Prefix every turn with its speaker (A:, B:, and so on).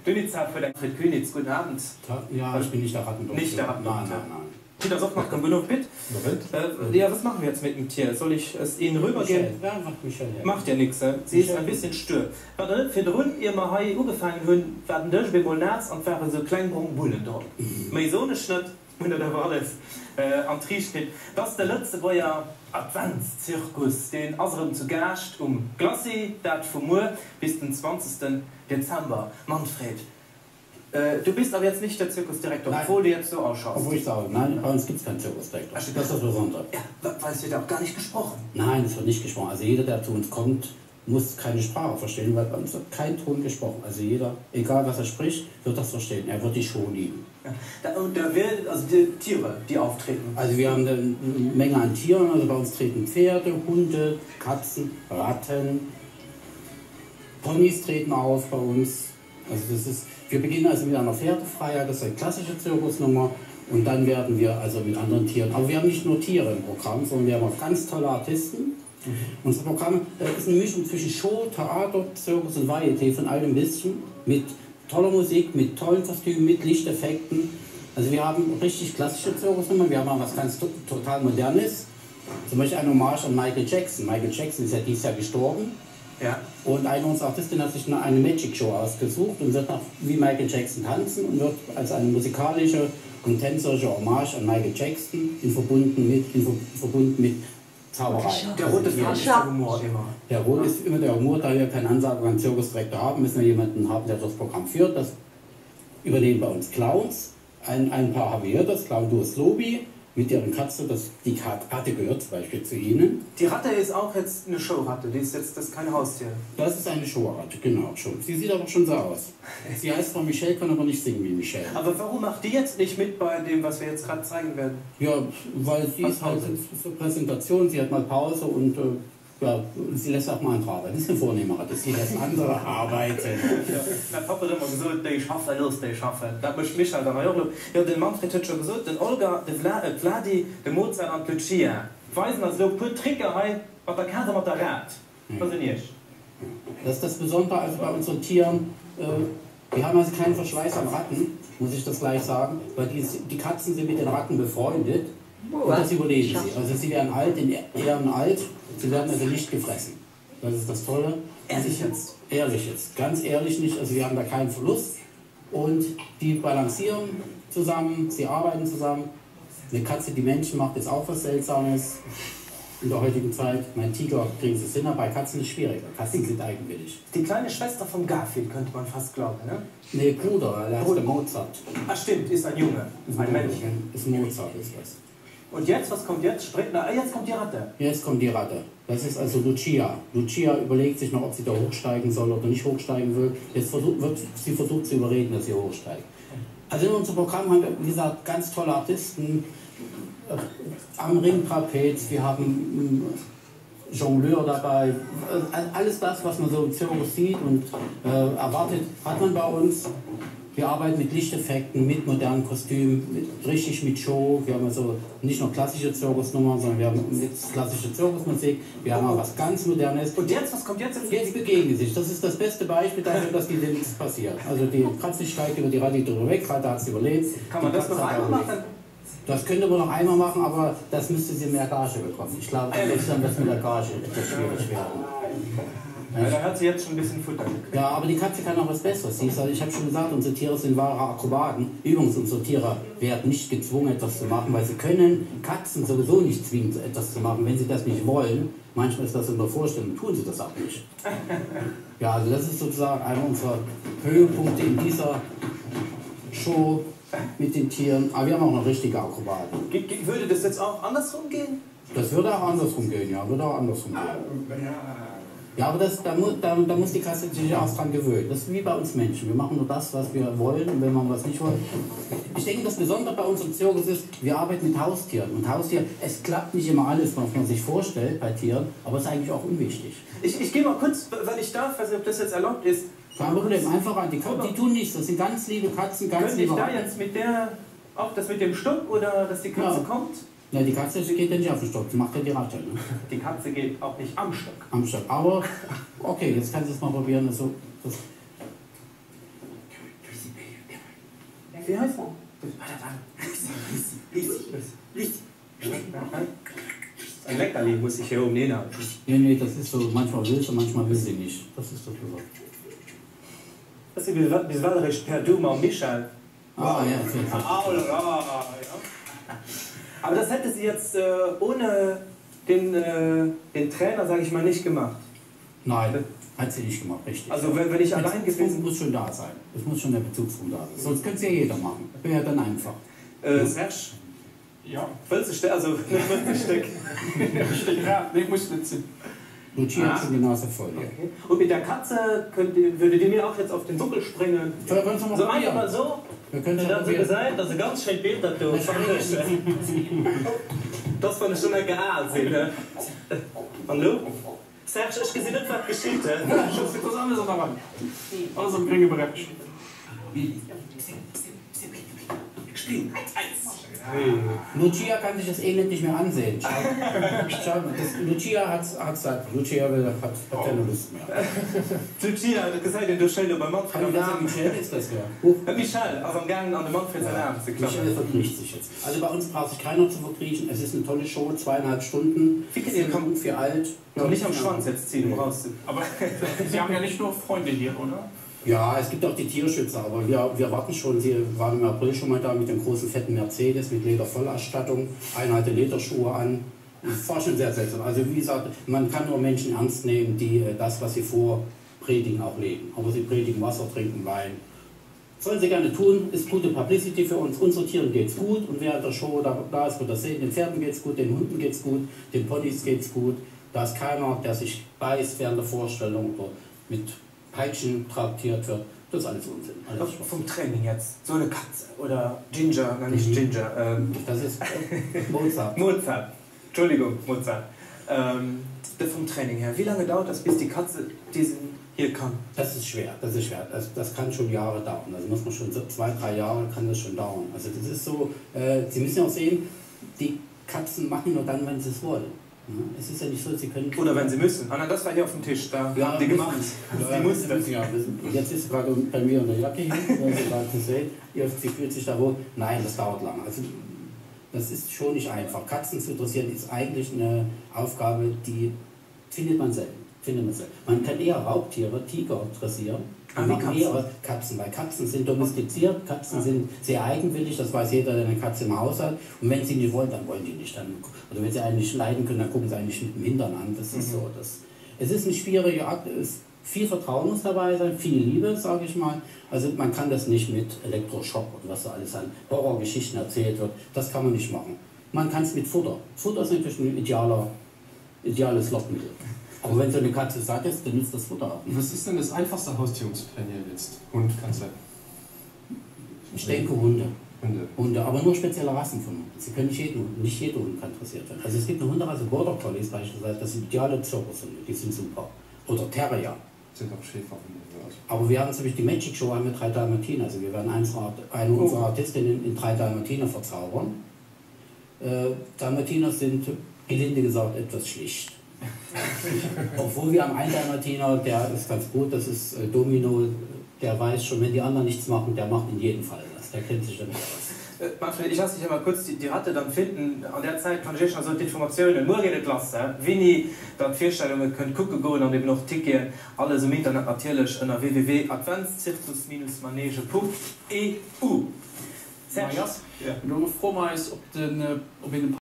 A: Königszeit für den Fred Königs, guten Abend.
B: Ja, ich bin nicht der Rattendoktор.
A: Nicht der Rattendoktor.
B: Nein.
A: Peter Soff macht genug mit. Ja, was machen wir jetzt mit dem Tier? Soll ich es Ihnen rübergeben?
B: Ja, einfach Michelle.
A: Macht ja nichts. Sie ist ein bisschen stör. Für den Hund, ihr mal hier angefangen haben, werden durch wie Molnaz und wären so kleine Bullen dort. Mein Sohn ist nicht, wenn er da alles am Tisch steht. Das ist der letzte, wo ja Adventszirkus, den Asrum zu Gast Glassi, das von mir bis den 20. Dezember. Manfred, du bist aber jetzt nicht der Zirkusdirektor, obwohl du jetzt so ausschaust.
B: Obwohl ich sage, nein, bei uns gibt es keinen Zirkusdirektor. Das ist das Besondere.
A: Ja, weil es wird auch gar nicht gesprochen.
B: Nein, es wird nicht gesprochen. Also jeder, der zu uns kommt, muss keine Sprache verstehen, weil bei uns wird kein Ton gesprochen. Also jeder, egal was er spricht, wird das verstehen. Er wird die Show lieben.
A: Ja. Und da werden also die Tiere, die auftreten.
B: Also wir haben eine Menge an Tieren. Also bei uns treten Pferde, Hunde, Katzen, Ratten, Ponys treten auf bei uns. Also das ist, wir beginnen also mit einer Pferdefreiheit, das ist eine klassische Zirkusnummer. Und dann werden wir also mit anderen Tieren. Aber wir haben nicht nur Tiere im Programm, sondern wir haben auch ganz tolle Artisten. Unser Programm ist eine Mischung zwischen Show, Theater, Zirkus und Varieté, von allem ein bisschen, mit toller Musik, mit tollen Kostümen, mit Lichteffekten. Also wir haben richtig klassische Zirkusnummern, wir haben auch was ganz total Modernes. Zum Beispiel eine Hommage an Michael Jackson. Michael Jackson ist ja dieses Jahr gestorben.
A: Ja.
B: Und eine unserer Artistinnen hat sich eine Magic Show ausgesucht und wird nach, wie Michael Jackson tanzen und wird als eine musikalische und tänzerische Hommage an Michael Jackson verbunden mit Zauberei.
A: Der rote Faden ist der Humor immer.
B: Der rote ist immer der Humor, da wir keine Ansage an Zirkusdirektor haben, müssen wir jemanden haben, der das Programm führt. Das übernehmen bei uns Clowns. Ein paar haben wir hier, das Clown Slobi mit deren Katze, die Ratte gehört zum Beispiel zu ihnen.
A: Die Ratte ist auch jetzt eine Showratte, das ist kein Haustier.
B: Das ist eine Showratte, genau schon. Sie sieht aber schon so aus. Sie heißt zwar Michelle, kann aber nicht singen wie Michelle.
A: Aber warum macht die jetzt nicht mit bei dem, was wir jetzt gerade zeigen werden?
B: Ja, weil sie ist halt zur Präsentation, sie hat mal Pause und ja, sie lässt auch mal andere arbeiten. Das ist eine vornehme Ratte, sie lässt andere arbeiten.
A: Ja, mein Papa hat immer gesagt, der schaffe los, der schaffe. Da möchte mich halt auch. Ja, den Manfred hat schon gesagt, den Olga, den Vladi, den Mozart und Lucia. Weisen also pur Tricke ein, was der Karte mit der Rat. Was ist nicht?
B: Das ist das Besondere also bei unseren Tieren. Wir haben also keinen Verschleiß an Ratten, muss ich das gleich sagen, weil die Katzen sind mit den Ratten befreundet und das überleben sie. Also sie werden alt, in Ehren alt, sie werden also nicht gefressen. Das ist das Tolle.
A: Ehrlich jetzt?
B: Ehrlich jetzt, ganz ehrlich nicht, also wir haben da keinen Verlust und die balancieren zusammen, sie arbeiten zusammen. Eine Katze, die Menschen macht, ist auch was Seltsames in der heutigen Zeit. Mein Tiger kriegen sie es hin, aber bei Katzen ist es schwieriger. Katzen sind eigenwillig.
A: Die kleine Schwester von Garfield könnte man fast glauben, ne?
B: Nee, Bruder, der heißt der Mozart.
A: Ah stimmt, ist ein Junge, ist ein Männchen.
B: Ist Mozart, ist das.
A: Und jetzt, was kommt jetzt? Jetzt kommt die Ratte.
B: Jetzt kommt die Ratte. Das ist also Lucia. Lucia überlegt sich noch, ob sie da hochsteigen soll oder nicht hochsteigen will. Jetzt wird sie versucht zu überreden, dass sie hochsteigt. Also in unserem Programm haben wir, wie gesagt, ganz tolle Artisten. Am Ringtrapez, wir haben Jongleur dabei. Alles das, was man so im Zirkus sieht und erwartet, hat man bei uns. Wir arbeiten mit Lichteffekten, mit modernen Kostümen, richtig mit Show. Wir haben also nicht nur klassische Zirkusnummern, sondern wir haben jetzt klassische Zirkusmusik. Wir haben auch was ganz Modernes.
A: Und jetzt, was kommt jetzt?
B: Jetzt begegnen sich. Das ist das beste Beispiel dafür, dass dir nichts passiert. Also die Katze steigt über die Ratte drüber weg, Ratte hat es überlebt.
A: Kann man das noch einmal machen?
B: Das könnte man noch einmal machen, aber das müsste sie mehr Gage bekommen. Ich glaube, dann wird es mit der Gage etwas schwierig werden.
A: Ja, da hat sie jetzt schon ein bisschen Futter gekriegt.
B: Ja, aber die Katze kann auch was Besseres. Ich habe schon gesagt, unsere Tiere sind wahre Akrobaten. Übrigens, unsere Tiere werden nicht gezwungen, etwas zu machen, weil sie können Katzen sowieso nicht zwingen, etwas zu machen, wenn sie das nicht wollen. Manchmal ist das in der Vorstellung, tun sie das auch nicht. Ja, also das ist sozusagen einer unserer Höhepunkte in dieser Show mit den Tieren. Aber wir haben auch noch richtige Akrobaten.
A: Würde das jetzt auch andersrum gehen?
B: Das würde auch andersrum gehen, ja. Würde auch andersrum gehen. Ja, aber da muss die Katze sich auch dran gewöhnen. Das ist wie bei uns Menschen. Wir machen nur das, was wir wollen, und wenn man was nicht wollen. Ich denke, das Besondere bei unserem Zirkus ist, wir arbeiten mit Haustieren. Und Haustiere, es klappt nicht immer alles, was man sich vorstellt bei Tieren, aber es ist eigentlich auch unwichtig.
A: Ich gehe mal kurz, wenn ich darf, weiß nicht, ob das jetzt erlaubt ist.
B: Kein Problem, einfach an. Die tun nichts, das sind ganz liebe Katzen, ganz liebe
A: Könnte ich da jetzt mit der, auch das mit dem Stock oder dass die Katze kommt?
B: Ja, die Katze geht ja nicht auf den Stock, die macht ja die Ratte. Ne?
A: Die Katze geht auch nicht am Stock.
B: Am Stock, aber okay, jetzt kannst du es mal probieren. Also,
A: wie heißt er? Ein Leckerli muss ich hier oben nehmen.
B: Nee, das ist so, manchmal will sie, manchmal will sie nicht. Das ist so drüber.
A: Das ist wie Walrecht per Duma und Michael.
B: Ah, ja,
A: aber das hätte sie jetzt ohne den Trainer, sage ich mal, nicht gemacht.
B: Nein, hat sie nicht gemacht, richtig.
A: Also wenn ich allein gewesen...
B: muss schon da sein. Es muss schon der Bezugspunkt da sein. Sonst könnte es ja jeder machen. Das wäre ja dann einfach.
A: Serge?
C: Ja.
A: Also, ein Stück.
C: Ja, ich muss nicht sehen.
B: Lucia hat schon die Nase voll. Ja.
A: Okay. Und mit der Katze würdet ihr mir auch jetzt auf den Buckel springen?
B: So
A: einfach mal so.
B: Wir können
A: dann sie gesagt, dass sie ganz schön Bild hat. Das fand ich schon eine Geahnsinn. Hallo? Serge, ich gesehen, was geschieht.
C: Ich habe etwas anderes an der Wand. Alles am geringen Bereich.
B: Lucia kann sich das Elend nicht mehr ansehen. Schau, Lucia hat gesagt, Lucia hat keine Lust mehr.
A: Lucia hat gesagt, du stellst bei Manfred.
B: Ja, Michel ist das ja.
A: Michel, auf dem Gang an der Manfred seine Arme zu klappen.
B: Michel verkriecht sich jetzt. Also bei uns braucht sich keiner zu verkriechen. Es ist eine tolle Show, 2,5 Stunden.
A: Ihr kommt
B: für alt.
A: Und nicht am Schwanz jetzt ziehen, um raus.
C: Aber Sie haben ja nicht nur Freunde hier, oder?
B: Ja, es gibt auch die Tierschützer, aber wir warten schon. Sie waren im April schon mal da mit dem großen fetten Mercedes mit Ledervollausstattung. Einer hatte Lederschuhe an. Das war schon sehr seltsam. Also wie gesagt, man kann nur Menschen ernst nehmen, die das, was sie vorpredigen, auch leben. Aber sie predigen Wasser, trinken Wein. Sollen sie gerne tun, ist gute Publicity für uns. Unseren Tieren geht's gut und während der Show da ist, wird das sehen. Den Pferden geht's gut, den Hunden geht's gut, den Ponys geht's gut. Da ist keiner, der sich beißt während der Vorstellung oder mit Peitschen traktiert wird. Das ist alles Unsinn. Alles
A: vom Training jetzt. So eine Katze oder Ginger, nein nicht Ginger.
B: Das ist Mozart.
A: Mozart. Entschuldigung, Mozart. Vom Training her. Wie lange dauert das, bis die Katze diesen hier kann?
B: Das ist schwer, das ist schwer. Das kann schon Jahre dauern. Also muss man schon 2-3 Jahre kann das schon dauern. Also das ist so, Sie müssen ja auch sehen, die Katzen machen nur dann, wenn sie es wollen. Ja, es ist ja nicht so, sie können...
A: Oder wenn sie müssen. Anna, das war hier auf dem Tisch, da
B: ja,
A: haben die gemacht.
B: Ja, die mussten das. Ja, jetzt ist sie gerade bei mir in der Jacke hier, wenn Sie gerade sehen. Sie fühlt sich da wohl. Nein, das dauert lange. Also, das ist schon nicht einfach. Katzen zu dressieren ist eigentlich eine Aufgabe, die findet man selten. Man kann eher Raubtiere, Tiger dressieren. Eher Katzen, weil Katzen sind domestiziert, Katzen sind sehr eigenwillig, das weiß jeder, der eine Katze im Haus hat. Und wenn sie nicht wollen, dann wollen die nicht. Oder wenn sie einen nicht leiden können, dann gucken sie eigentlich mit dem Hintern an. Das ist so. Es ist eine schwierige Art, viel Vertrauen muss dabei sein, viel Liebe, sage ich mal. Also man kann das nicht mit Elektroschock und was so alles an Horrorgeschichten erzählt wird, das kann man nicht machen. Man kann es mit Futter. Futter ist natürlich ein ideales Lockmittel. Aber wenn so eine Katze satt ist, dann nützt das Futter ab.
D: Was ist denn das einfachste Haustier, was du trainieren willst? Hund, Katze?
B: Ich denke Hunde, aber nur spezielle Rassen von Hunden. Sie können nicht jeder Hund kann dressiert werden. Also es gibt eine Hunderasse, Border Collies beispielsweise, das sind ideale Zirkushunde, die sind super. Oder Terrier.
D: Sind auch Schäferhunde.
B: Aber wir haben zum Beispiel die Magic Show mit 3 Dalmatiner. Also wir werden eine unserer Artistinnen in 3 Dalmatiner verzaubern. Dalmatiner sind, gelinde gesagt, etwas schlicht. Obwohl wir haben einen Dalmatiner, der ist ganz gut, das ist Domino, der weiß schon, wenn die anderen nichts machen, der macht in jedem Fall was, der kennt sich damit aus.
A: Manfred, ich lasse dich ja mal kurz die Ratte dann finden. An der Zeit kann ich schon so die Informationen nur in der Klasse, wie ihr dann Vorstellungen könnt gucken gehen und eben noch Ticket, alles im Internet natürlich unter www.advancedcircusmanege.eu.
C: Serge, ja. Wenn du froh meinst, ob in